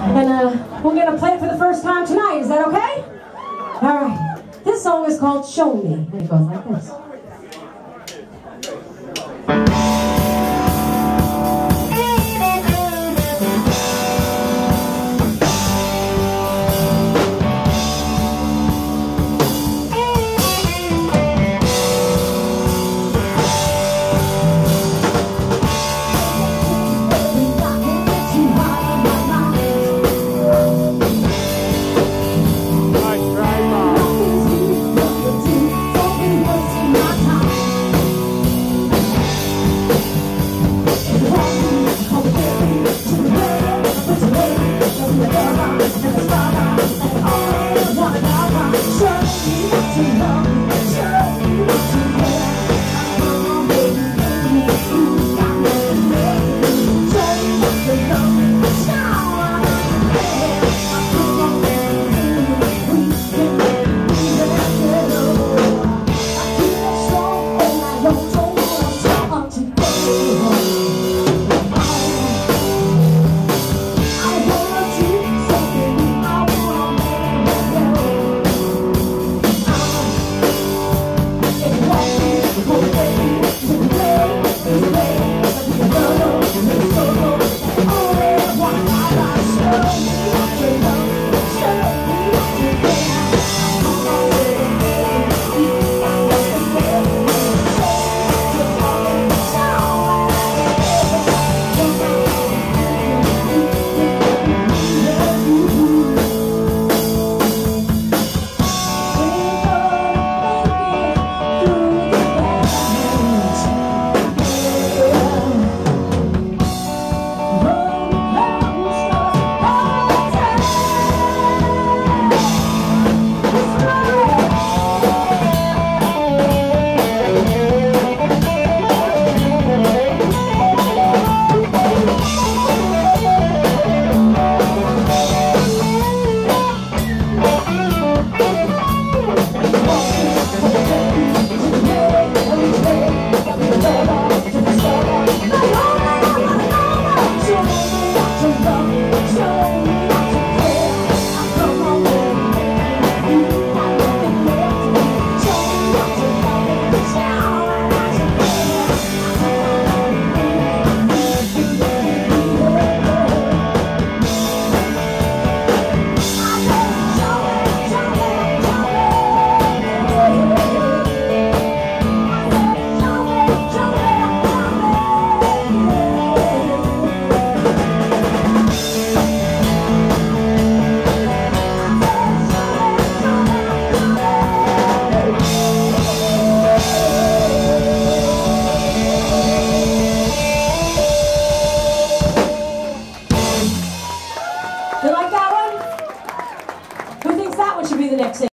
And we're gonna play it for the first time tonight. Is that okay? All right. This song is called "Show Me," and it goes like this. You like that one? Who thinks that one should be the next thing?